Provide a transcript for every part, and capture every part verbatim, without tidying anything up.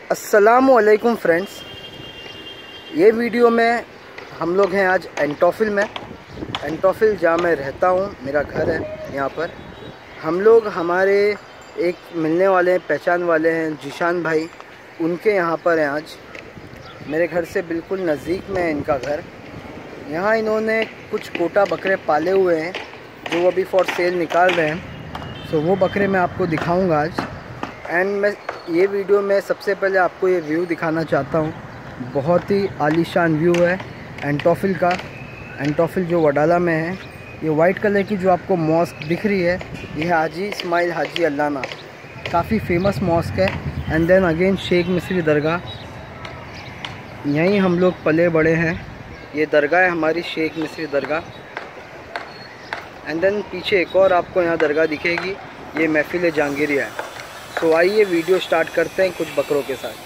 अस्सलामुअलैकुम फ्रेंड्स, ये वीडियो में हम लोग हैं आज एंटोफिल में। एंटोफिल जहाँ मैं रहता हूँ, मेरा घर है यहाँ पर। हम लोग हमारे एक मिलने वाले हैं, पहचान वाले हैं, जिशान भाई, उनके यहाँ पर हैं आज। मेरे घर से बिल्कुल नज़दीक में है इनका घर। यहाँ इन्होंने कुछ कोटा बकरे पाले हुए हैं जो वो अभी फॉर सेल निकाल रहे हैं। सो वो बकरे मैं आपको दिखाऊंगा आज। एंड मैं ये वीडियो में सबसे पहले आपको ये व्यू दिखाना चाहता हूँ। बहुत ही आलीशान व्यू है एंटोफिल का। एंटोफिल जो वडाला में है। ये वाइट कलर की जो आपको मॉस्क दिख रही है, ये है हाजी इस्माइल हाजी अल्लाना, काफ़ी फेमस मॉस्क है। And then again Sheikh Misri Dargah, यहीं हम लोग पले बड़े हैं। ये दरगाह है हमारी, शेख मिस्री दरगाह। एंड देन पीछे एक और आपको यहाँ दरगाह दिखेगी, ये महफिल जहांगीरिया है। सो आइए वीडियो स्टार्ट करते हैं कुछ बकरों के साथ।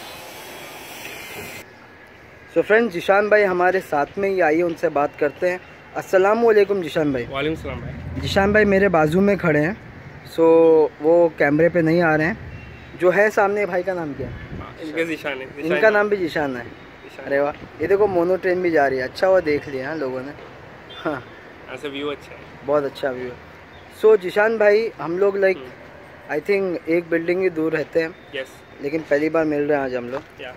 सो फ्रेंड्स, जिशान भाई हमारे साथ में ही, आइए उनसे बात करते हैं। अस्सलामुअलैकुम जिशान भाई। वालेकुम सलाम भाई। जिशान भाई मेरे बाजू में खड़े हैं, सो वो कैमरे पे नहीं आ रहे हैं। जो है सामने भाई का नाम क्या है? इनका जिशान है। जिशान इनका नाम भी जिशान है। अरे वाह, ये देखो मोनो ट्रेन भी जा रही है। अच्छा हुआ देख लिया हाँ लोगों ने। हाँ, ऐसा व्यू अच्छा है, बहुत अच्छा व्यू है। सो जिशान भाई, हम लोग लाइक आई थिंक एक बिल्डिंग ही दूर रहते हैं। यस। लेकिन पहली बार मिल रहे हैं आज हम लोग। क्या?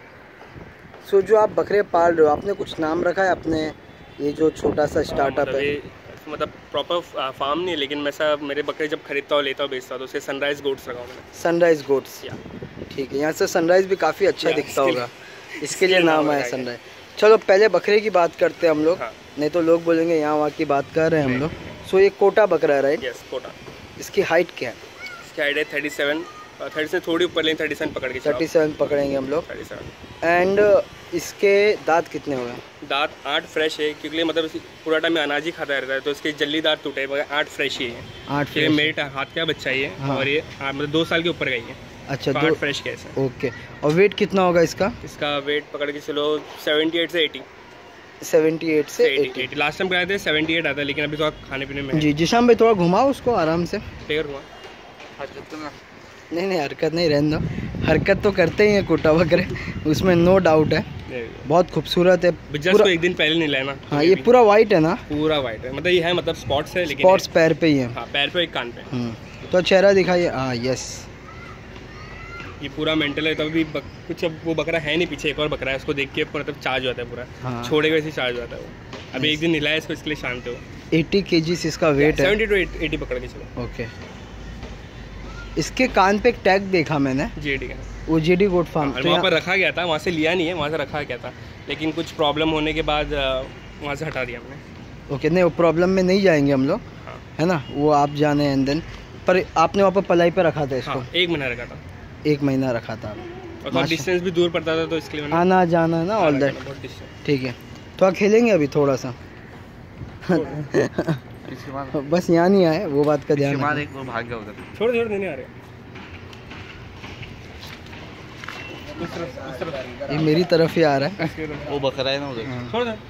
सो जो आप बकरे पाल रहे हो, आपने कुछ नाम रखा है अपने ये जो छोटा सा स्टार्टअप मतलब है? मतलब प्रॉपर फार्म नहीं है, लेकिन मैं सब मेरे बकरे जब खरीदता हूँ, लेता हूँ, बेचता हूँ, तो उसे सनराइज गोट्स रखा हूँ मैंने। सनराइज गोट्स, ठीक है। यहाँ से सनराइज भी काफ़ी अच्छा या, दिखता इसके होगा, इसके लिए नाम आया सनराइज। चलो पहले बकरे की बात करते हैं हम लोग। हाँ। नहीं तो लोग बोलेंगे यहाँ वहाँ की बात कर रहे हैं हम लोग। सो ये कोटा बकरा है, राइट? यस, कोटा। इसकी हाइट क्या है? इसकी हाइट है थर्टी सेवन, थर्टी से थोड़ी ऊपर, लेकिन थर्टी सेवन पकड़ के थर्टी सेवन पकड़ेंगे हम लोग। Thirty seven. एंड इसके दांत कितने हो गए? दांत आठ फ्रेश है, क्योंकि मतलब पूरा टाइम में अनाज ही खाता रहता है, तो इसके जल्दी दांत टूटे, मगर आठ फ्रेश ही है। आठ फ्रेश। मेरे हाथ का बच्चा ही है। हाँ। और ये मतलब दो साल के ऊपर का ही है। अच्छा, तो दो फ्रेश कैसे? ओके। और वेट कितना होगा इसका? इसका वेट पकड़ के चलो सेवेंटी एट से एटी। सेवेंटी एट से एटी। लास्ट टाइम कराए थे सेवेंटी एट आता, लेकिन अभी तो खाने पीने में। जी जिशान भाई, थोड़ा घुमाओ उसको आराम से। टेकर हुआ नहीं नहीं, हरकत नहीं, रहने दो। हरकत तो करते ही हैं कोटा बकरे, उसमें नो डाउट है। बहुत खूबसूरत है। पूरा एक दिन पहले नहीं लाया। हाँ, ये पूरा वाइट है ना? पूरा वाइट है, मतलब ये है, मतलब स्पॉट्स है, लेकिन स्पॉट्स पैर पे ही है। हाँ, पैर पे, एक कान पे। तो चेहरा दिखाइए। हाँ यस, ये पूरा मेंटल है। तो अभी बक, कुछ अब वो बकरा है नहीं, पीछे एक और बकरा है, उसको देख के मतलब चार्ज होता है पूरा। हाँ। छोड़ेगा वैसे चार्ज होता है वो। अभी एक दिन हिलाया इसको, इसके लिए शांत हो। एटी केजीस इसका वेट है। सेवेंटी टू एटी पकड़ के चलो। ओके। इसके कान पे एक टैग देखा मैंने, जेडी का, वो जेडी गोट फार्म। तो वहाँ पर रखा गया था, वहाँ से लिया नहीं है, वहाँ से रखा गया था, लेकिन कुछ प्रॉब्लम होने के बाद वहाँ से हटा दिया हमने। ओके, नहीं वो प्रॉब्लम में नहीं जाएंगे हम लोग। हाँ। है ना, वो आप जाने। एंड देन पर आपने वहाँ पर पलाई पे रखा था इसको? हाँ, एक महीना रखा था। एक महीना रखा था। और डिस्टेंस भी दूर पड़ता था, तो इसके लिए आना जाना है ना, ऑल दैट। ठीक है, तो आप खेलेंगे अभी थोड़ा सा? बस यहाँ नहीं आए, वो बात का ध्यान रखना। एक वो भाग गया उधर। छोड़ छोड़ नहीं आ रहे। ये मेरी तरफ ही आ रहा है। वो बकरा है ना उधर। छोड़ दे।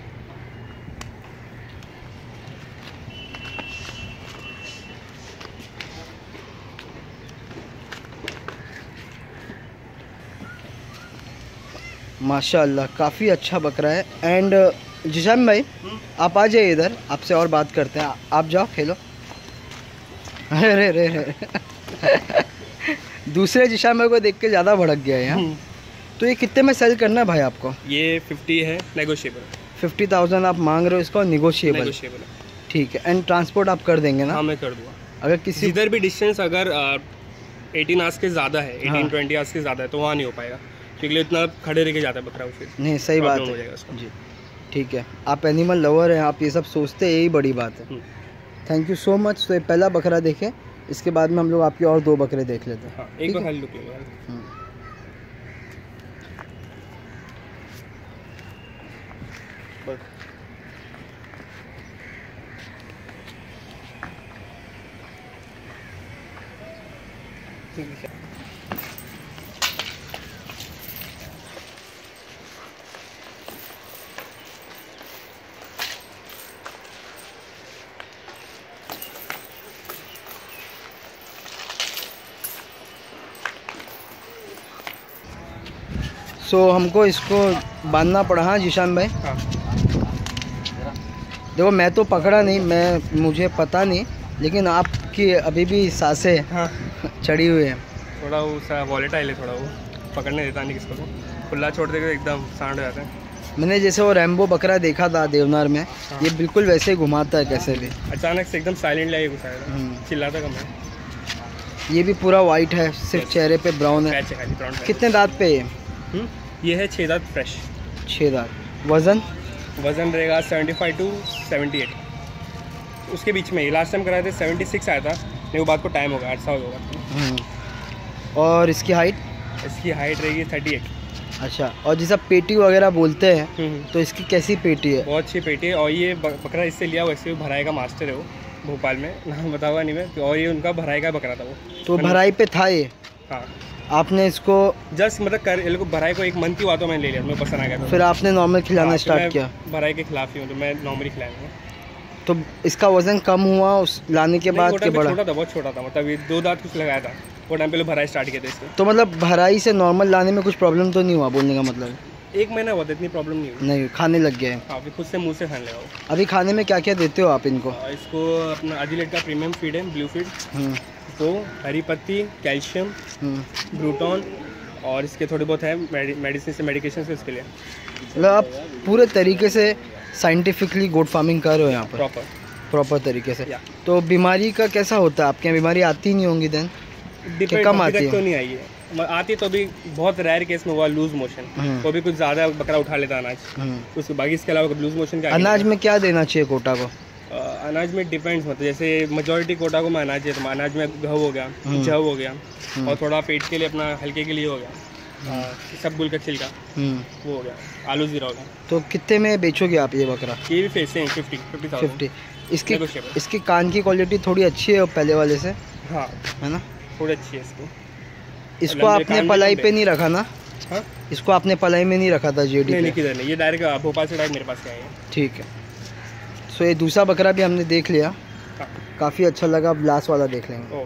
माशाल्लाह काफ़ी अच्छा बकरा है। एंड जिशान भाई, आप आ जाइए इधर, आपसे और बात करते हैं। आप जाओ खेलो। अरे अरे अरे दूसरे जिशान भाई को देख के ज़्यादा भड़क गया यहाँ। तो ये कितने में सेल करना है भाई आपको? ये फिफ्टी है, नेगोशिएबल। फिफ्टी थाउजेंड आप मांग रहे हो इसको, निगोशिएबल? नेगोशिएबल। ठीक है। एंड ट्रांसपोर्ट आप कर देंगे ना? हाँ, मैं कर दूँगा। अगर किसी इधर भी डिस्टेंस अगर एटीन आवर्स के ज़्यादा है, एटीन ट्वेंटी आवर्स के ज़्यादा है, तो वहाँ नहीं हो पाएगा, क्योंकि इतना खड़े रह के जाता है बकरा। फिर नहीं, सही बात है जी। ठीक है, आप एनिमल लवर हैं, आप ये सब सोचते हैं, यही बड़ी बात है। Thank you so much. तो ये पहला बकरा देखें, इसके बाद में हम लोग आपके और दो बकरे देख लेते हैं। हाँ, एक बार खाली लुक लेंगे। सो हमको इसको बांधना पड़ा। हाँ जीशान भाई, हाँ देखो मैं तो पकड़ा नहीं, मैं मुझे पता नहीं, लेकिन आपकी अभी भी सांसें हाँ चढ़ी हुई है। थोड़ा वो सा वॉलेटाइल है, थोड़ा वो पकड़ने देता नहीं किसको, तो खुला छोड़ देगा एकदम सांड हो जाता है। मैंने जैसे वो रैम्बो बकरा देखा था देवनार में, हाँ। ये बिल्कुल वैसे ही घुमाता है कैसे भी, अचानक से एकदम साइलेंट लगे घुसाएगा, चिल्लाता कम है। ये भी पूरा वाइट है, सिर्फ चेहरे पे ब्राउन है। कितने दांत पे ये? ये है छः दांत फ्रेश। छः दांत। वज़न वज़न रहेगा seventy five to seventy eight, उसके बीच में ही। लास्ट टाइम कराए थे सेवेंटी सिक्स आया था, नहीं वो बात को टाइम होगा, आठ साल होगा। और इसकी हाइट? इसकी हाइट रहेगी थर्टी एट। अच्छा, और जैसा पेटी वगैरह बोलते हैं तो इसकी कैसी पेटी है? बहुत अच्छी पेटी है, और ये बकरा इससे लिया वैसे भी भराई का मास्टर है वो, भोपाल में, नाम बताऊंगा नहीं मैं, और ये उनका भराई का बकरा था वो। तो भराई पे था ये? हाँ। आपने इसको जस्ट मतलब कर ये लोग भराई को एक मंथ ही हुआ तो मैंने ले लिया, मुझे पसंद आ गया था। फिर आपने नॉर्मल खिलाना स्टार्ट किया? भराई के खिलाफ ही हूँ, तो मैं नॉर्मली खिलाऊंगा। तो इसका वजन कम हुआ उस लाने के बाद के? बड़ा छोटा था, बहुत छोटा था, मतलब ये दो दांत कुछ लगाया था वो टाइम पे लोग भराई स्टार्ट किए थे इसको। तो मतलब भराई से नॉर्मल लाने में कुछ प्रॉब्लम तो नहीं हुआ, बोलने का मतलब? एक महीना हुआ था, इतनी प्रॉब्लम नहीं हुई। नहीं, खाने लग गया है? हाँ, खुद से मुंह से खाने लगा वो। अभी खाने में क्या क्या देते हो आप इनको? इसको अपना आदिलेट का प्रीमियम फीड है, ब्लू फीड, तो हरी पत्ती, कैल्शियम, ब्रूटॉन, और इसके थोड़े बहुत है मेडिसिन से मेडिकेशन से उसके लिए। मतलब आप पूरे तरीके से साइंटिफिकली गोट फार्मिंग कर रहे हो यहाँ पर? प्रॉपर प्रॉपर तरीके से। तो बीमारी का कैसा होता है आपके यहाँ? बीमारी आती नहीं होंगी देन? कम आती है? तो नहीं आई है, आती तो भी बहुत रेयर केस में हुआ लूज मोशन, तो भी कुछ ज़्यादा बकरा उठा लेता अनाज, उसके बाकी इसके अलावा लूज मोशन का। अनाज में क्या देना चाहिए कोटा को? अनाज में डिपेंड्स, मतलब जैसे मेजोरिटी कोटा को मैं अनाज देता हूँ, अनाज में घव हो गया, जव हो गया, और थोड़ा पेट के लिए अपना हल्के के लिए हो गया सब गुल का छिलका, वो हो गया, आलू जीरा हो गया। तो कितने में बेचोगे आप ये बकरा? ये भी फेंसे हैं फिफ्टी फिफ्टी फिफ्टी। इसकी इसकी कान की क्वालिटी थोड़ी अच्छी है पहले वाले से? हाँ है ना, थोड़ी अच्छी है इसकी। इसको आपने पलाई पे नहीं रखा ना? हाँ, इसको आपने पलाई में नहीं रखा था जेडी? नहीं, नहीं किधर नहीं, ये डायरेक्ट भोपाल से डायरेक्ट मेरे पास आए हैं। ठीक है। सो ये दूसरा बकरा भी हमने देख लिया, काफ़ी अच्छा लगा। अब लास्ट वाला देख लेंगे।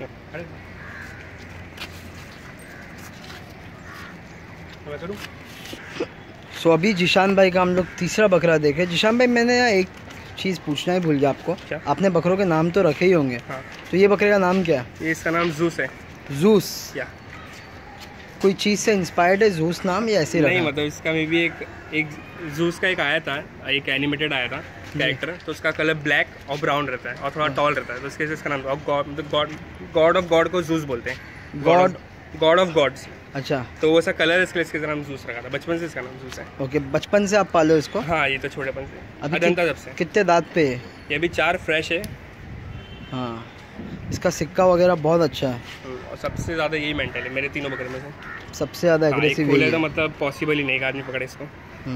सो अभी जिशान भाई का हम लोग तीसरा बकरा देखे। जिशान भाई, मैंने यहाँ एक चीज़ पूछना ही भूल गया आपको, क्या? आपने बकरों के नाम तो रखे ही होंगे। हाँ। तो ये बकरे का नाम क्या है? ये इसका नाम जूस है। जूस? क्या कोई चीज़ से इंस्पायर्ड है जूस नाम, या ऐसे नहीं? मतलब इसका में भी एक एक जूस का एक आया था, एक एनिमेटेड आया था कैरेक्टर, तो उसका कलर ब्लैक और ब्राउन रहता है और थोड़ा टॉल रहता है, तो इसके इसका नाम गॉड गॉड ऑफ गॉड को जूस बोलते हैं। God god of gods. अच्छा, तो वो सा कलर है, इसके इसका नाम जूस रखा था, बचपन से इसका नाम जूस है। ओके, बचपन से आप पाले इसको? हाँ, ये तो छोटेपन से, अभी जब से। कितने दांत पे है ये? अभी चार फ्रेश है। हाँ, इसका सिक्का वगैरह बहुत अच्छा है, और सबसे ज़्यादा यही मेंटल है मेरे तीनों बकरे में से, सबसे ज़्यादा एग्रेसिव है। तो मतलब पॉसिबल ही नहीं एक आदमी पकड़े इसको।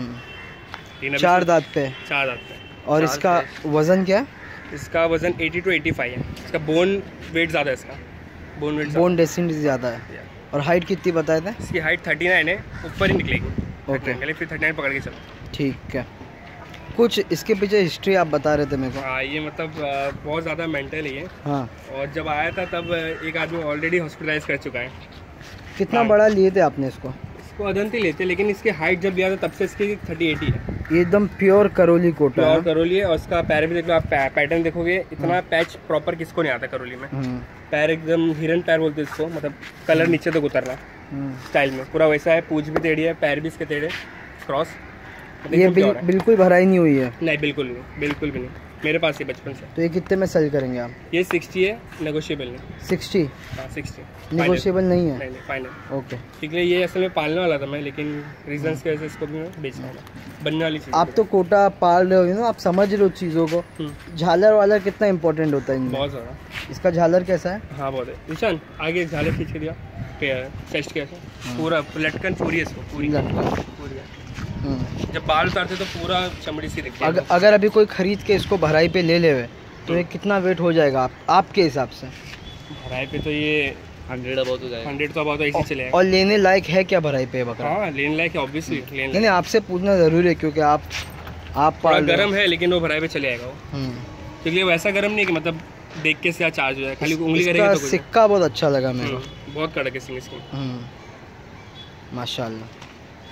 चार दांत पे? चार दांत पे। और इसका वज़न क्या है? इसका वज़न अस्सी टू पचासी है। इसका बोन वेट ज़्यादा है, इसका बोन वेट बोन डेंसिटी ज़्यादा है। और हाइट कितनी बताए थे? इसकी हाइट उनतीस है, ऊपर ही निकलेगी। ओके, फिर उनतीस पकड़ के चलो। ठीक है। कुछ इसके पीछे हिस्ट्री आप बता रहे थे मेरे को? हाँ, ये मतलब बहुत ज़्यादा मेंटल है ये। हाँ, और जब आया था तब एक आदमी ऑलरेडी हॉस्पिटलाइज कर चुका है। कितना बड़ा लिए थे आपने इसको? इसको अदंती लेते, लेकिन इसकी हाइट जब लिया था तब से इसकी थर्टी एटी है। ये एकदम प्योर करोली कोटा है। प्योर करोली है, और इसका पैर भी देख लो आप, पैटर्न देखोगे, इतना पैच प्रॉपर किसको नहीं आता करोली में। पैर एकदम हिरन पैर बोलते हैं इसको, मतलब कलर नीचे तक उतरना स्टाइल में पूरा वैसा है। पूंछ भी टेढ़ी है, पैर भी इसके टेढ़े, क्रॉस। ये बिल, बिल्कुल भराई नहीं हुई है? नहीं, बिल्कुल नहीं, बिल्कुल भी नहीं, मेरे पास ही बचपन से। तो ये कितने में सेल करेंगे आप? ये साठ है, नेगोशिएबल नहीं। साठ? हाँ, साठ नेगोशिएबल नहीं है? नहीं, नहीं, फाइनल। ओके, ठीक है। ये असल में पालने वाला था मैं, लेकिन रीजंस की वजह से इसको भी मैं बेच रहा हूँ। बनने वाली चीज़। आप तो कोटा पाल रहे हो ना, आप समझ रहे हो चीज़ों को। झालर वालर कितना इंपॉर्टेंट होता है? बहुत ज़्यादा। इसका झालर कैसा है? हाँ, बहुत है। निशान आगे झालर खींच के दिया, चेस्ट कैसा पूरा लटकन पूरी है इसको, पूरी लटकन पूरी है। जब बाल उतारते तो पूरा चमड़ी सी दिखती है। अगर, अगर अभी कोई खरीद के इसको भराई पे ले ले तो ये कितना वेट हो जाएगा आप, आपके हिसाब से? भराई पे तो ये हंड्रेड अबाउट हो जाएगा। हंड्रेड तो अबाउट तो ऐसे चलेगा। और लेने लायक है क्या भराई पे बकरा? हाँ, लेने लायक है ऑब्वियसली। लेने नहीं, आपसे पूछना जरूरी है क्योंकि आप आप पाल गर्म है, लेकिन वो भराई पे चले जाएगा वो, क्योंकि वैसा गर्म नहीं कि मतलब देख के से चार्ज हो जाए, खाली उंगली करेगा तो। सिक्का बहुत अच्छा लगा मेरे को, बहुत कड़क है सिंग इसकी, माशाल्लाह।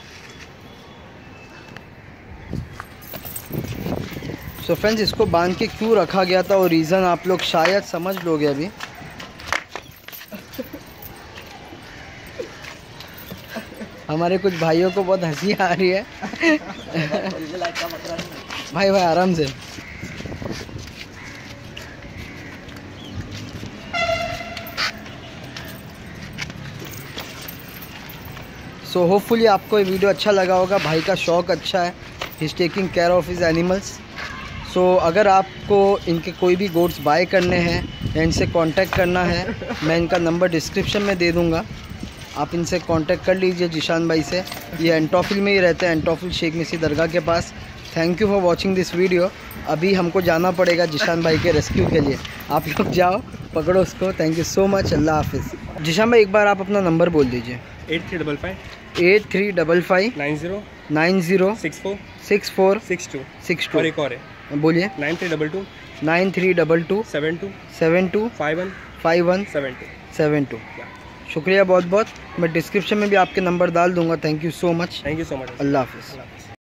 सो फ्रेंड्स, इसको बांध के क्यों रखा गया था और रीज़न आप लोग शायद समझ लोगे अभी। हमारे कुछ भाइयों को बहुत हंसी आ रही है। भाई भाई आराम से। सो होपफुली आपको ये वीडियो अच्छा लगा होगा। भाई का शौक़ अच्छा है, he is taking care of his animals. So अगर आपको इनके कोई भी गोट्स बाय करने हैं या इनसे कांटेक्ट करना है, मैं इनका नंबर डिस्क्रिप्शन में दे दूंगा, आप इनसे कांटेक्ट कर लीजिए जिशान भाई से। ये एंटोफिल में ही रहते हैं, एंटोफिल शेख मिसी दरगाह के पास। Thank you for watching this video. अभी हमको जाना पड़ेगा जिशान भाई के रेस्क्यू के लिए। आप लोग जाओ, पकड़ो उसको। Thank you so much. अल्लाह हाफिज़। जिशान भाई एक बार आप अपना नंबर बोल दीजिए। Eight three double five eight three double five nine zero nine zero six four six four six two six two और एक और है, बोलिए। Nine three double two nine three double two seven two seven two five one five one seven two seven two. शुक्रिया बहुत बहुत। मैं description में भी आपके नंबर डाल दूंगा। Thank you so much. Thank you so much. अल्लाह हाफिज़। अल्लाह हाफ़िज़।